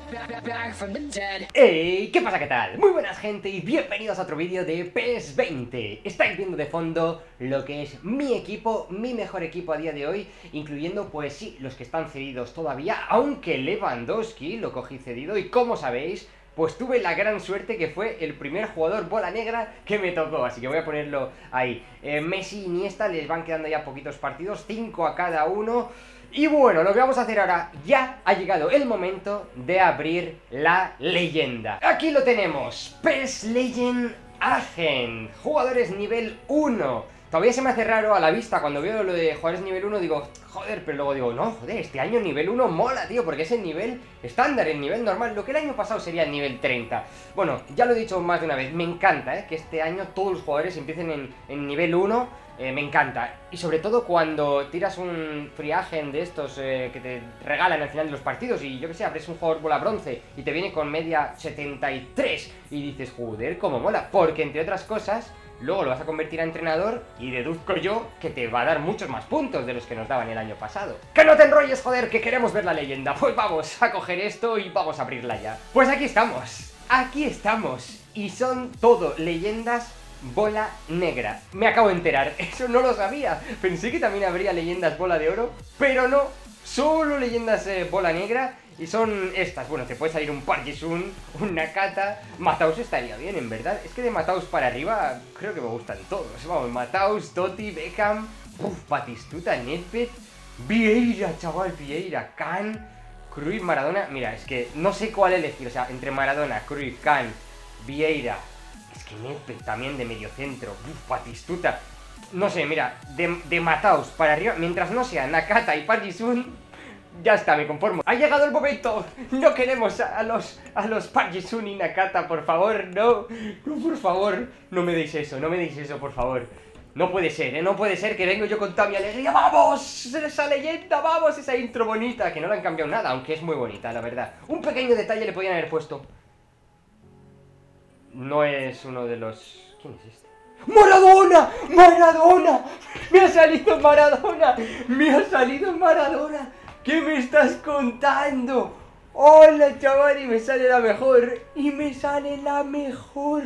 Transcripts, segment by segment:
Hey, ¿qué pasa? ¿Qué tal? Muy buenas gente y bienvenidos a otro vídeo de PES 20. Estáis viendo de fondo lo que es mi equipo, mi mejor equipo a día de hoy, incluyendo pues sí, los que están cedidos todavía, aunque Lewandowski lo cogí cedido y como sabéis, pues tuve la gran suerte que fue el primer jugador bola negra que me tocó, así que voy a ponerlo ahí. Messi y Iniesta les van quedando ya poquitos partidos, 5 a cada uno. Y bueno, lo que vamos a hacer ahora, ya ha llegado el momento de abrir la leyenda. Aquí lo tenemos, PES Legend Agent, jugadores nivel 1. Todavía se me hace raro a la vista cuando veo lo de jugadores nivel 1, digo, joder, pero luego digo, no, joder, este año nivel 1 mola, tío, porque es el nivel estándar, el nivel normal, lo que el año pasado sería el nivel 30. Bueno, ya lo he dicho más de una vez, me encanta, que este año todos los jugadores empiecen en nivel 1. Me encanta, y sobre todo cuando tiras un free agent de estos que te regalan al final de los partidos y yo que sé, abres un jugador bola bronce y te viene con media 73 y dices, joder, cómo mola, porque entre otras cosas luego lo vas a convertir a entrenador y deduzco yo que te va a dar muchos más puntos de los que nos daban el año pasado. ¡Que no te enrolles, joder, que queremos ver la leyenda! Pues vamos a coger esto y vamos a abrirla ya. Pues aquí estamos, y son todo leyendas bola negra. Me acabo de enterar, eso no lo sabía. Pensé que también habría leyendas bola de oro, pero no, solo leyendas bola negra. Y son estas, bueno, te puede salir un Parkisun, un Nakata. Mataus estaría bien, en verdad. Es que de Mataus para arriba creo que me gustan todos. Vamos, Mataus, Totti, Beckham, Batistuta, Nedved, Vieira, chaval, Vieira, Can, Cruyff, Maradona. Mira, es que no sé cuál elegir, o sea, entre Maradona, Cruyff, Can, Vieira. Es que Nedved también de mediocentro, Batistuta. No sé, mira, de Mataus para arriba, mientras no sea Nakata y Parkisun, ya está, me conformo. Ha llegado el momento. No queremos a los Parkisun y Nakata, por favor, no. No, por favor, no me deis eso, por favor. No puede ser, no puede ser que vengo yo con toda mi alegría. ¡Vamos! Esa leyenda, vamos, esa intro bonita. Que no le han cambiado nada, aunque es muy bonita, la verdad. Un pequeño detalle le podían haber puesto. No es uno de los... ¿Quién es este? ¡Maradona! ¡Maradona! ¡Me ha salido Maradona! ¡Me ha salido Maradona! ¿Qué me estás contando? ¡Hola, chaval! Y me sale la mejor. Y me sale la mejor.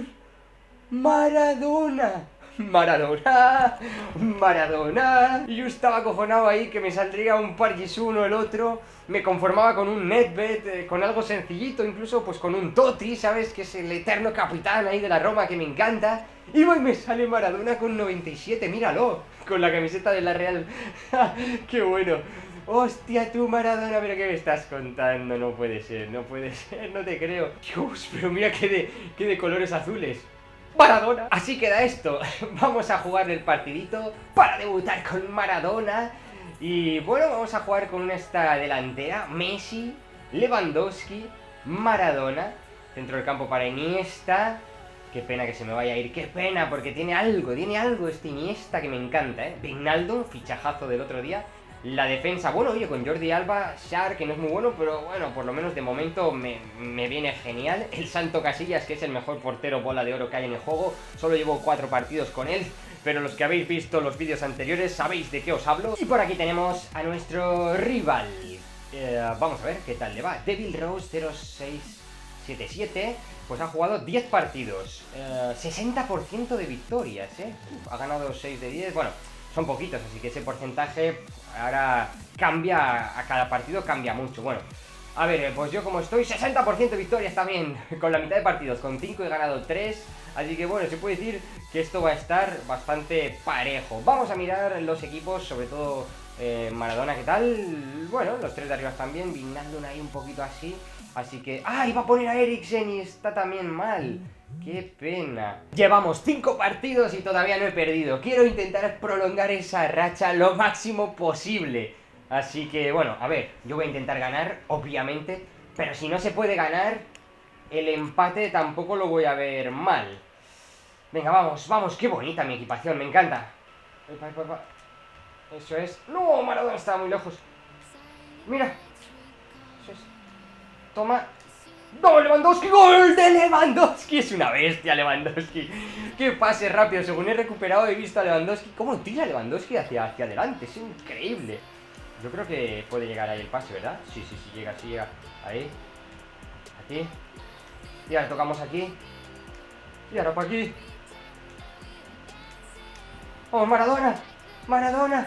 Maradona. Maradona. Maradona. Y yo estaba acojonado ahí que me saldría un Parkisun o el otro. Me conformaba con un Nedved, con algo sencillito, incluso pues con un Totti, ¿sabes? Que es el eterno capitán ahí de la Roma que me encanta. Y voy, me sale Maradona con 97, míralo. Con la camiseta de la Real. ¡Qué bueno! ¡Hostia, tú, Maradona! ¿Pero qué me estás contando? No puede ser, no te creo. Dios, pero mira qué de colores azules. ¡Maradona! Así queda esto. Vamos a jugar el partidito para debutar con Maradona. Y bueno, vamos a jugar con esta delantera. Messi, Lewandowski, Maradona. Centro del campo para Iniesta. Qué pena que se me vaya a ir, qué pena, porque tiene algo este Iniesta que me encanta, Wijnaldum, fichajazo del otro día. La defensa, bueno, oye, con Jordi Alba, Shar, que no es muy bueno, pero bueno, por lo menos de momento me viene genial. El Santo Casillas, que es el mejor portero bola de oro que hay en el juego. Solo llevo 4 partidos con él, pero los que habéis visto los vídeos anteriores sabéis de qué os hablo. Y por aquí tenemos a nuestro rival. Vamos a ver qué tal le va. Devil Rose 0677, pues ha jugado 10 partidos, 60% de victorias, ha ganado 6 de 10, bueno, son poquitos, así que ese porcentaje ahora cambia, a cada partido cambia mucho. Bueno, a ver, pues yo como estoy, 60% de victorias también, con la mitad de partidos, con 5 he ganado 3, así que bueno, se puede decir que esto va a estar bastante parejo. Vamos a mirar los equipos, sobre todo Maradona, ¿qué tal? Bueno, los 3 de arriba también, Wijnaldum ahí un poquito así, así que... ¡Ah! Iba a poner a Eriksen y está también mal. ¡Qué pena! Llevamos 5 partidos y todavía no he perdido. Quiero intentar prolongar esa racha lo máximo posible. Así que, bueno, a ver, yo voy a intentar ganar, obviamente. Pero si no se puede ganar, el empate tampoco lo voy a ver mal. Venga, vamos, vamos. Qué bonita mi equipación, me encanta. Eso es... ¡No! Maradona estaba muy lejos. Mira. Eso es... Toma... ¡No, Lewandowski! ¡Gol de Lewandowski! Es una bestia Lewandowski. ¡Qué pase rápido! Según he recuperado he visto a Lewandowski. ¿Cómo tira Lewandowski hacia adelante? Es increíble. Yo creo que puede llegar ahí el pase, ¿verdad? Sí, llega. Ahí. Aquí. Y ahora tocamos aquí. Y ahora por aquí. ¡Oh, Maradona! ¡Maradona!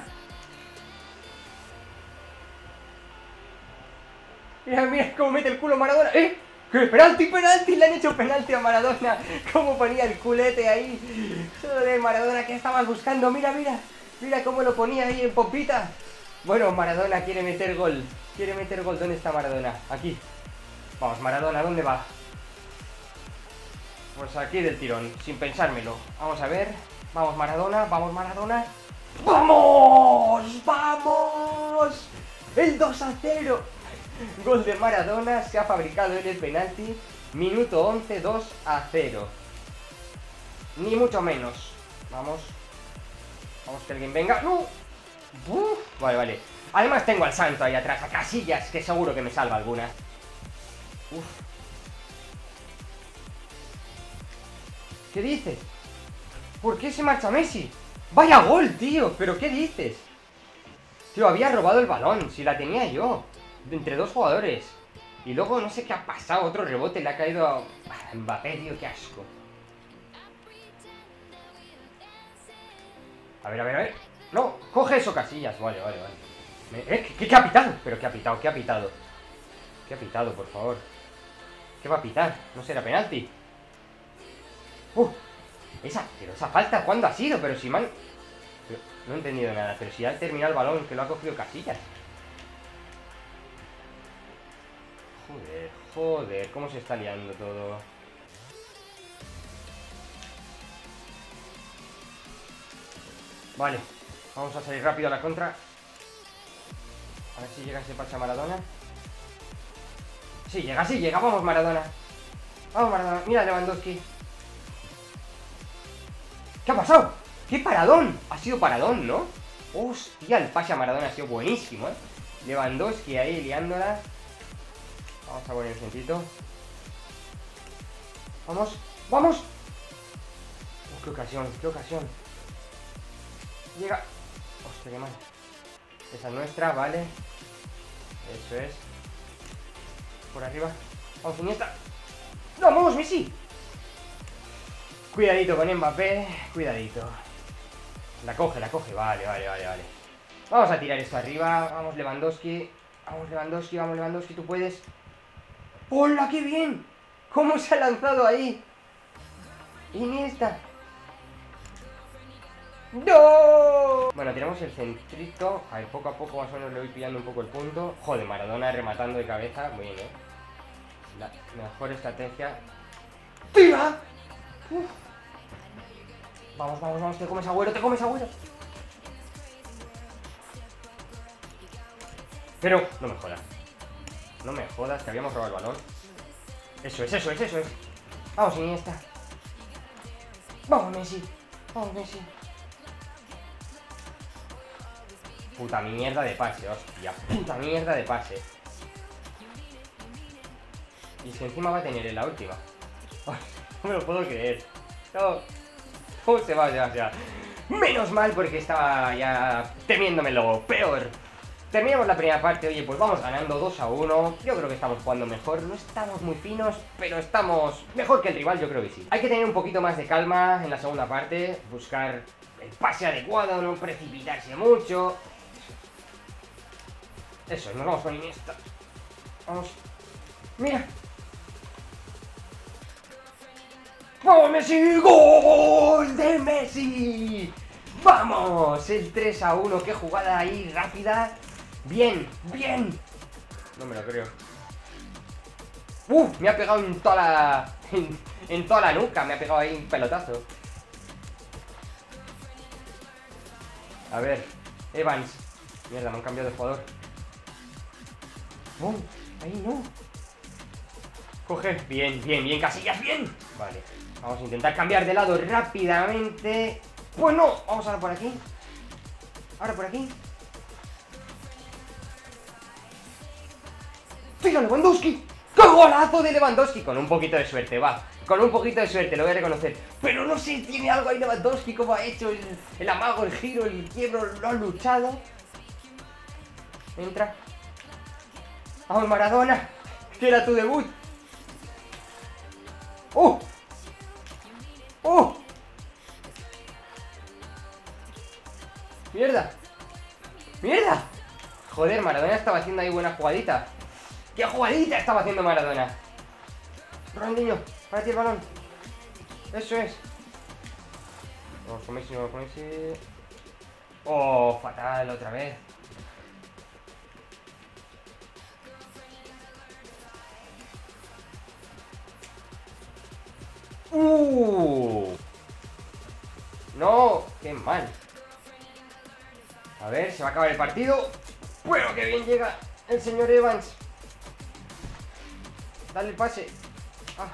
Mira, mira cómo mete el culo Maradona. ¡Eh! ¡Qué penalti, penalti! Le han hecho penalti a Maradona. Cómo ponía el culete ahí. Joder, Maradona, ¿qué estabas buscando? Mira, mira. Mira cómo lo ponía ahí en pompita. Bueno, Maradona quiere meter gol. Quiere meter gol. ¿Dónde está Maradona? Aquí. Vamos, Maradona, ¿dónde va? Pues aquí del tirón, sin pensármelo. Vamos a ver. Vamos, Maradona. Vamos, Maradona. ¡Vamos! ¡Vamos! El 2-0. Gol de Maradona, se ha fabricado en el penalti. Minuto 11, 2-0. Ni mucho menos. Vamos. Vamos que alguien venga. ¡No! Vale, vale. Además tengo al santo ahí atrás, a Casillas, que seguro que me salva alguna. Uf. ¿Qué dices? ¿Por qué se marcha Messi? ¡Vaya gol, tío! ¿Pero qué dices? Tío, había robado el balón, si la tenía yo. Entre dos jugadores. Y luego no sé qué ha pasado, otro rebote le ha caído a Mbappé, tío, qué asco. A ver, a ver, a ver. No, coge eso, Casillas. Vale, vale, vale. ¿Qué ha pitado? ¿Pero qué ha pitado? ¿Qué ha pitado? ¿Qué ha pitado, por favor? ¿Qué va a pitar? ¿No será penalti? Pero esa falta, ¿cuándo ha sido? Pero si man... No he entendido nada, pero si ha terminado el balón, que lo ha cogido Casillas. Joder, joder, cómo se está liando todo. Vale, vamos a salir rápido a la contra. A ver si llega ese pase a Maradona. Sí, llega, vamos Maradona. Vamos Maradona, mira Lewandowski. ¿Qué ha pasado? ¡Qué paradón! Ha sido paradón, ¿no? Hostia, el pase a Maradona ha sido buenísimo, ¿eh? Lewandowski ahí liándola. Vamos a poner el centrito. ¡Vamos! ¡Vamos! ¡Qué ocasión! ¡Qué ocasión! Llega. Hostia, qué mal. Esa es nuestra, vale. Eso es. Por arriba. Vamos, Iniesta. ¡No, vamos, Messi! Cuidadito con Mbappé. Cuidadito. La coge, vale, vale, vale, vale. Vamos a tirar esto arriba. Vamos, Lewandowski. Vamos, Lewandowski, vamos, Lewandowski, tú puedes. ¡Hola, qué bien! ¿Cómo se ha lanzado ahí? Iniesta. ¡No! Bueno, tenemos el centrito. A ver, poco a poco más o menos le voy pillando un poco el punto. Joder, Maradona rematando de cabeza. Muy bien, La mejor estrategia. ¡Tira! Vamos, vamos, vamos, te comes Agüero, te comes Agüero. Pero, no me jodas. No me jodas, que habíamos robado el balón. Eso es, eso es, eso es. Vamos, Iniesta. Vamos, Messi. Vamos, Messi. Puta mierda de pase, hostia. Puta mierda de pase. Y si encima va a tener en la última. No me lo puedo creer. No. ¿Cómo se va? Ya. Menos mal porque estaba ya temiéndomelo peor. Terminamos la primera parte, oye, pues vamos ganando 2-1. Yo creo que estamos jugando mejor. No estamos muy finos, pero estamos mejor que el rival, yo creo que sí. Hay que tener un poquito más de calma en la segunda parte. Buscar el pase adecuado, no precipitarse mucho. Eso, nos vamos con Iniesta. Vamos. Mira. ¡Vamos, Messi! ¡Gol de Messi! ¡Vamos! El 3-1, qué jugada ahí rápida. Bien, bien. No me lo creo. Me ha pegado en toda la... en toda la nuca, me ha pegado ahí un pelotazo. A ver, Evans. Mierda, me han cambiado de jugador. Ahí no. Coge, bien, bien, bien, Casillas, bien. Vale, vamos a intentar cambiar de lado rápidamente. Pues no, vamos ahora por aquí. Ahora por aquí. ¡Tira Lewandowski! ¡Qué golazo de Lewandowski! Con un poquito de suerte, va. Con un poquito de suerte, lo voy a reconocer. Pero no sé, tiene algo ahí Lewandowski, como ha hecho el amago, el giro, el quiebro, lo ha luchado. Entra. Vamos, Maradona, que era tu debut. ¡Oh! ¡Oh! ¡Mierda! ¡Mierda! Joder, Maradona estaba haciendo ahí buena jugadita. ¡Qué jugadita estaba haciendo Maradona! Ronaldinho, para ti el balón. Eso es. Vamos con Messi, vamos con Messi. Oh, fatal, otra vez. No, qué mal. A ver, se va a acabar el partido. Bueno, qué bien llega el señor Evans. Dale el pase. Ah.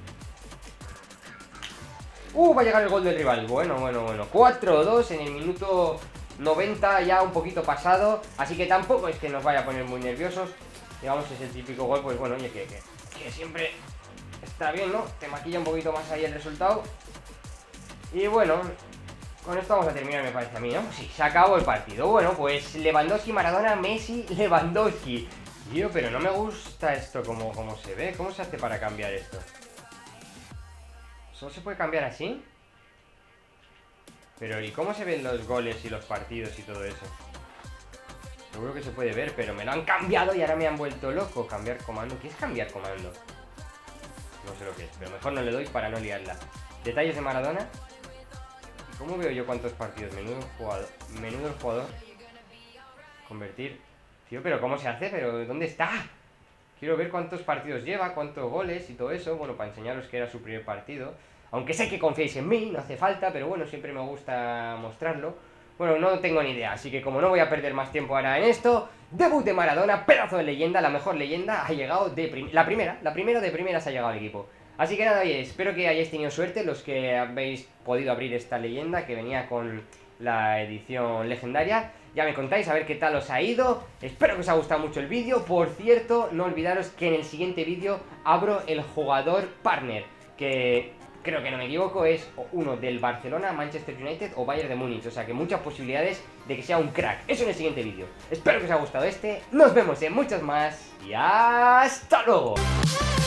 Va a llegar el gol del rival. Bueno. 4-2 en el minuto 90, ya un poquito pasado. Así que tampoco es que nos vaya a poner muy nerviosos. Digamos, es el típico gol, pues bueno, oye, que siempre está bien, ¿no? Te maquilla un poquito más ahí el resultado. Y bueno, con esto vamos a terminar, me parece a mí, ¿no? Sí, se acabó el partido. Bueno, pues Lewandowski, Maradona, Messi, Lewandowski. Tío, pero no me gusta esto como se ve. ¿Cómo se hace para cambiar esto? ¿Solo se puede cambiar así? Pero ¿y cómo se ven los goles y los partidos y todo eso? Seguro que se puede ver, pero me lo han cambiado y ahora me han vuelto loco. Cambiar comando. ¿Qué es cambiar comando? No sé lo que es, pero mejor no le doy para no liarla. Detalles de Maradona. ¿Cómo veo yo cuántos partidos? Menudo el jugador. Convertir. Tío, pero ¿cómo se hace? ¿Pero dónde está? Quiero ver cuántos partidos lleva, cuántos goles y todo eso. Bueno, para enseñaros que era su primer partido. Aunque sé que confiéis en mí, no hace falta, pero bueno, siempre me gusta mostrarlo. Bueno, no tengo ni idea, así que como no voy a perder más tiempo ahora en esto, debut de Maradona, pedazo de leyenda, la mejor leyenda, ha llegado de la primera de primeras ha llegado al equipo. Así que nada, oye, espero que hayáis tenido suerte los que habéis podido abrir esta leyenda que venía con la edición legendaria. Ya me contáis a ver qué tal os ha ido. Espero que os haya gustado mucho el vídeo. Por cierto, no olvidaros que en el siguiente vídeo abro el jugador partner, que creo que no me equivoco, es uno del Barcelona, Manchester United o Bayern de Múnich. O sea que muchas posibilidades de que sea un crack. Eso en el siguiente vídeo. Espero que os haya gustado este. Nos vemos en muchos más y hasta luego.